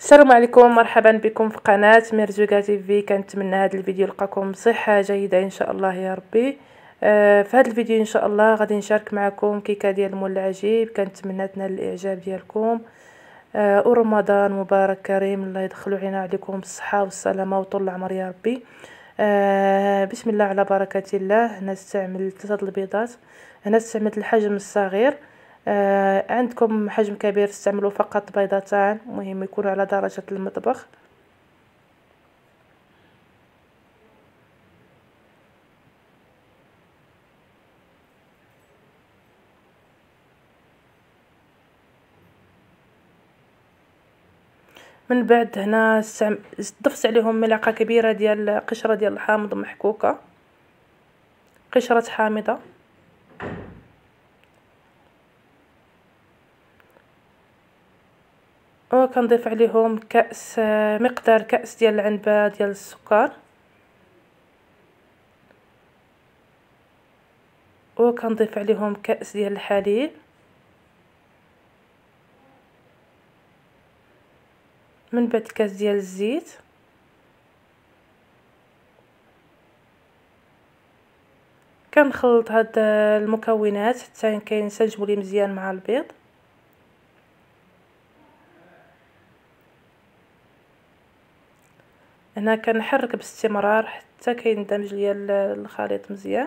السلام عليكم، مرحبا بكم في قناة مرزوقة تي في. كنتمنى هذا الفيديو يلقاكم بصحة جيدة ان شاء الله يا ربي. في هذا الفيديو ان شاء الله غادي نشارك معكم كيكه ديال مول العجيب. كنتمنى تنال الاعجاب ديالكم. ورمضان مبارك كريم، الله يدخلوا عليكم بالصحة والسلامة وطول العمر يا ربي. بسم الله على بركة الله. هنا استعمل 3 البيضات. هنا استعملت الحجم الصغير. عندكم حجم كبير استعملوا فقط بيضتان، مهم يكونوا على درجة المطبخ. من بعد هنا ضفت عليهم ملعقة كبيرة ديال قشرة ديال الحامض محكوكة، قشرة حامضة. وكنضيف عليهم كأس، مقدار كأس ديال العنبة ديال السكر. وكنضيف عليهم كأس ديال الحليب. من بعد كاس ديال الزيت. كنخلط هاد المكونات حتى كينسجموا لي مزيان مع البيض. هنا كنحرك باستمرار حتى كيندمج ليا الخليط مزيان.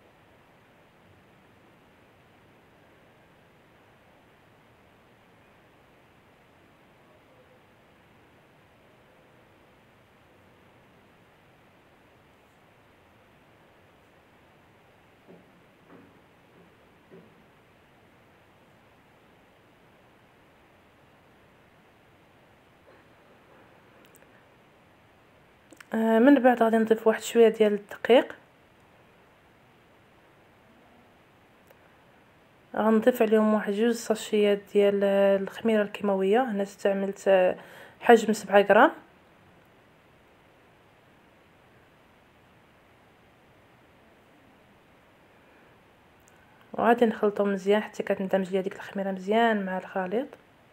من بعد غادي نضيف واحد شويه ديال الدقيق. غنضيف عليهم واحد 2 ساشيات ديال الخميره الكيماويه. هنا استعملت حجم 7 غرام. وغادي نخلطهم مزيان حتى كتندمج ليا ديك الخميره مزيان مع الخليط.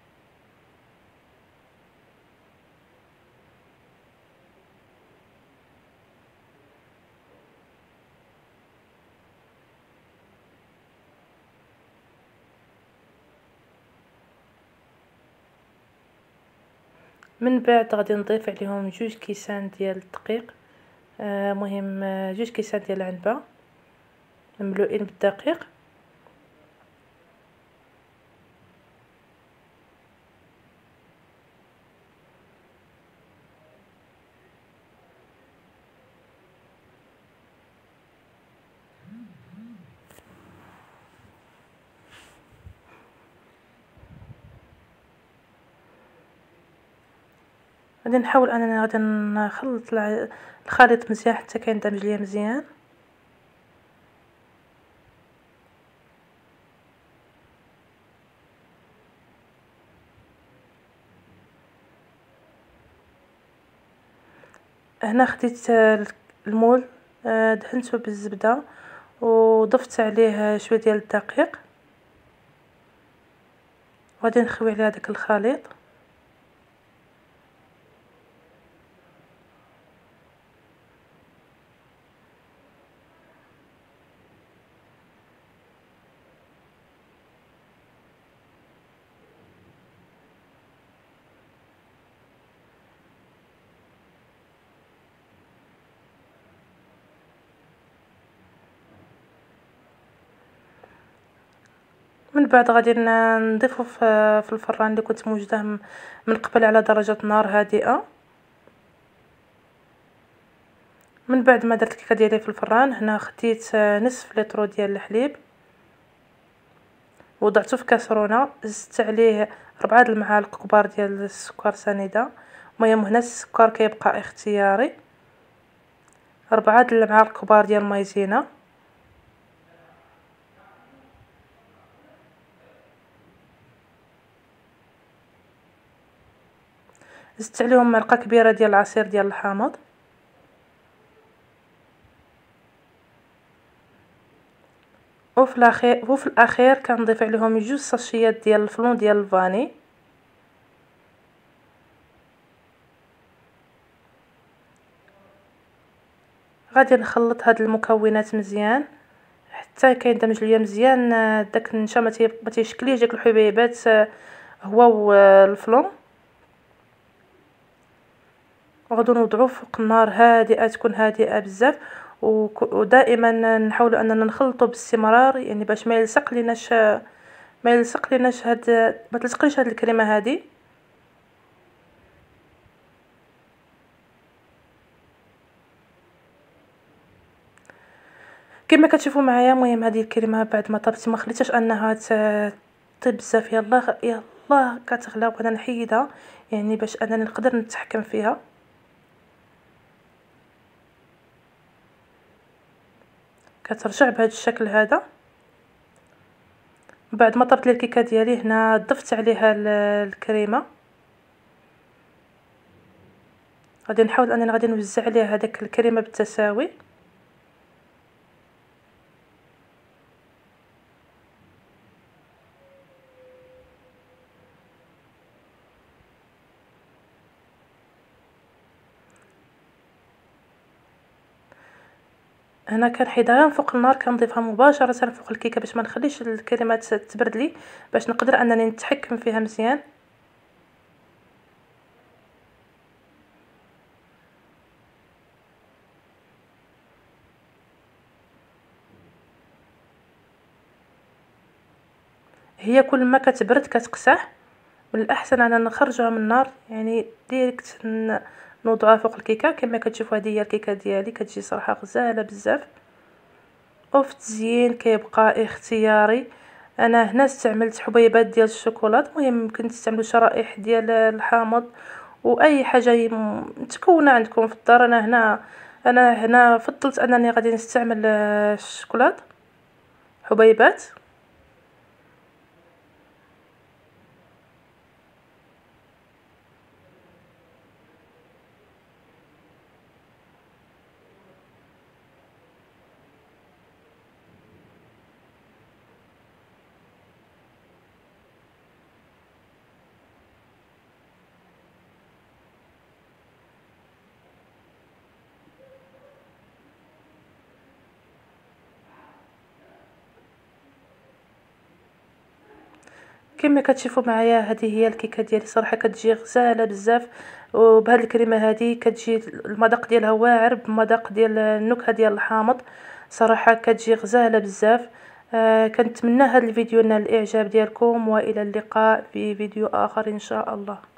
من بعد غادي نضيف عليهم 2 كيسان ديال الدقيق. مهم 2 كيسان ديال العنبه مملوئين بالدقيق. غادي نحاول انني غادي نخلط الخليط مزيان حتى كيندمج ليا مزيان. هنا خديت المول، دهنته بالزبده وضفت عليه شويه ديال الدقيق. وغادي نخوي عليه هذاك الخليط. من بعد غادي نضيفه في الفران اللي كنت موجده من قبل على درجه نار هادئه. من بعد ما درت الكيكه ديالي في الفران، هنا خديت نصف لتر ديال الحليب وضعته في كاسرونه. زدت عليه 4 المعالق كبار ديال السكر سنيده. المهم هنا السكر كيبقى اختياري. 4 المعالق كبار ديال المايزينا. زدت عليهم معلقه كبيره ديال العصير ديال الحامض. وفي الاخير كنضيف عليهم 2 ساشيات ديال الفلون ديال الفاني. غادي نخلط هاد المكونات مزيان حتى كيندمج ليا مزيان داك النشا ما تيشكليش داك الحبيبات هو والفلون. وغادي نوضعو فوق النار هادئه، تكون هادئه بزاف، ودائما نحاولوا اننا نخلطوا باستمرار، يعني باش ما يلصق ليناش هاد ما تلصقليش هاد الكريمه هادي. كما كتشوفوا معايا، المهم هذه الكريمه بعد ما طابت ما خليتهاش انها طيب بزاف، يلا كتغلى وانا نحيدها، يعني باش انني نقدر نتحكم فيها. كترجع بهذا الشكل هذا. بعد ما طرت لي الكيكه ديالي هنا ضفت عليها الكريمه. غادي نحاول انني غادي نوزع عليها هذاك الكريمه بالتساوي. هنا كنحيدها من فوق النار، كنضيفها مباشره فوق الكيكه باش ما نخليش الكريمه تبرد لي، باش نقدر انني نتحكم فيها مزيان. هي كل ما كتبرد كتقسح، من الاحسن اننا نخرجوها من النار، يعني ديريكت نوضعها فوق الكيكه. كما كتشوفوا هذه هي الكيكه ديالي، كتجي صراحه غزاله بزاف. وفي التزيين كيبقى اختياري. انا هنا استعملت حبيبات ديال الشوكولاط، المهم ممكن تستعملوا شرائح ديال الحامض واي حاجه متكونه عندكم في الدار. انا هنا فضلت انني غادي نستعمل الشوكولاط حبيبات. كما كتشوفوا معايا هذه هي الكيكه ديالي، صراحه كتجي غزاله بزاف. وبهذه الكريمه هذه كتجي المذاق ديالها واعر بمذاق ديال النكهه ديال الحامض، صراحه كتجي غزاله بزاف. كنتمنى هذا الفيديو نال الاعجاب ديالكم، والى اللقاء في فيديو اخر ان شاء الله.